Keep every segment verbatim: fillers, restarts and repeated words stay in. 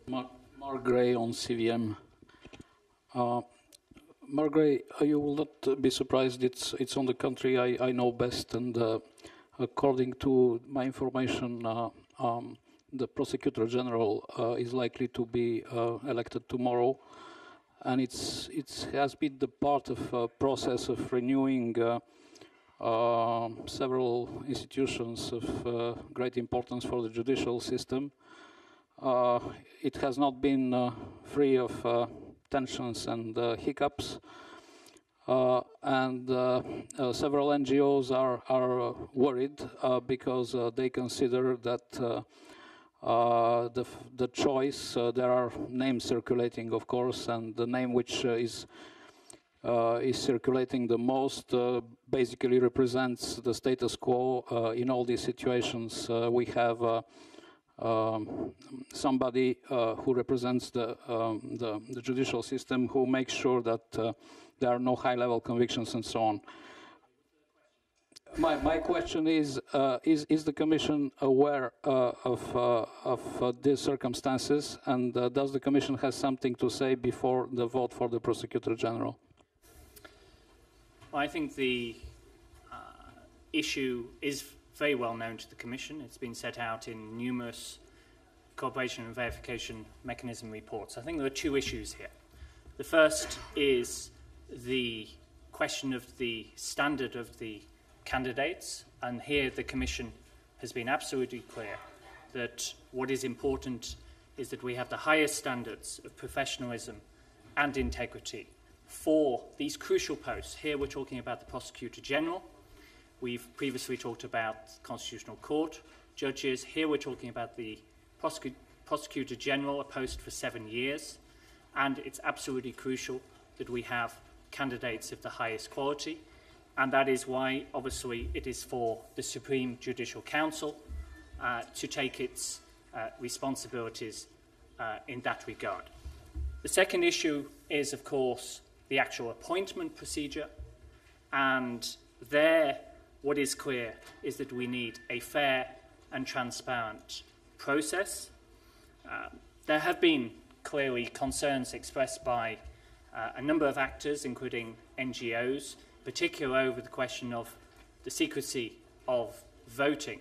Mark, Mark Gray on C V M. Uh, Mark Gray, uh, you will not be surprised. It's it's on the country I, I know best, and uh, according to my information, uh, um, the Prosecutor General uh, is likely to be uh, elected tomorrow, and it's it has been the part of a process of renewing uh, uh, several institutions of uh, great importance for the judicial system. Uh, it has not been uh, free of uh, tensions and uh, hiccups, uh, and uh, uh, several N G Os are, are uh, worried uh, because uh, they consider that uh, uh, the, the choice, uh, there are names circulating, of course, and the name which uh, is uh, is circulating the most uh, basically represents the status quo. Uh, in all these situations, uh, we have uh, Um, somebody uh, who represents the, um, the, the judicial system, who makes sure that uh, there are no high-level convictions and so on. My, my question is, uh, is, is the Commission aware uh, of, uh, of uh, these circumstances, and uh, does the Commission have something to say before the vote for the Prosecutor General? Well, I think the uh, issue is very well known to the Commission. It's been set out in numerous cooperation and verification mechanism reports. I think there are two issues here. The first is the question of the standard of the candidates, and here the Commission has been absolutely clear that what is important is that we have the highest standards of professionalism and integrity for these crucial posts. Here we're talking about the Prosecutor General. We've previously talked about Constitutional Court judges. Here we're talking about the Prosecu Prosecutor General, a post for seven years. And it's absolutely crucial that we have candidates of the highest quality. And that is why, obviously, it is for the Supreme Judicial Council uh, to take its uh, responsibilities uh, in that regard. The second issue is, of course, the actual appointment procedure. And there, what is clear is that we need a fair and transparent process. Uh, there have been clearly concerns expressed by uh, a number of actors, including N G Os, particularly over the question of the secrecy of voting.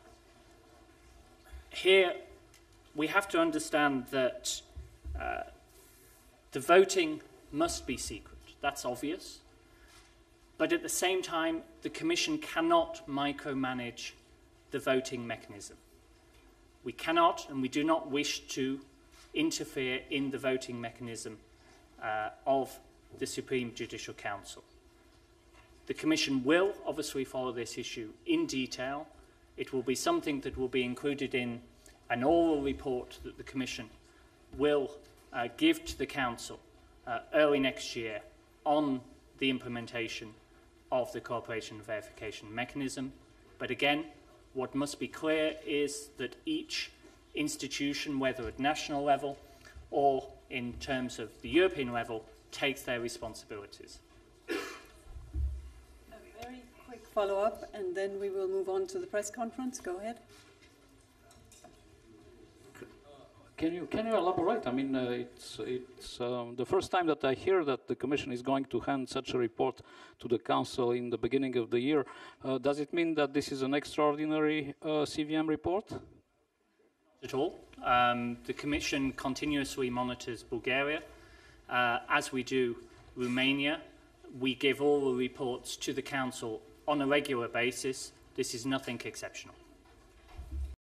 Here, we have to understand that uh, the voting must be secret. That's obvious. But at the same time, the Commission cannot micromanage the voting mechanism. We cannot and we do not wish to interfere in the voting mechanism uh, of the Supreme Judicial Council. The Commission will obviously follow this issue in detail. It will be something that will be included in an oral report that the Commission will uh, give to the Council uh, early next year on the implementation of the cooperation verification mechanism. But again, what must be clear is that each institution, whether at national level or in terms of the European level, takes their responsibilities. A very quick follow-up, and then we will move on to the press conference. Go ahead. Can you can you elaborate? I mean, uh, it's it's um, the first time that I hear that the Commission is going to hand such a report to the Council in the beginning of the year. Uh, does it mean that this is an extraordinary uh, C V M report? Not at all. Um, the Commission continuously monitors Bulgaria, uh, as we do Romania. We give all the reports to the Council on a regular basis. This is nothing exceptional.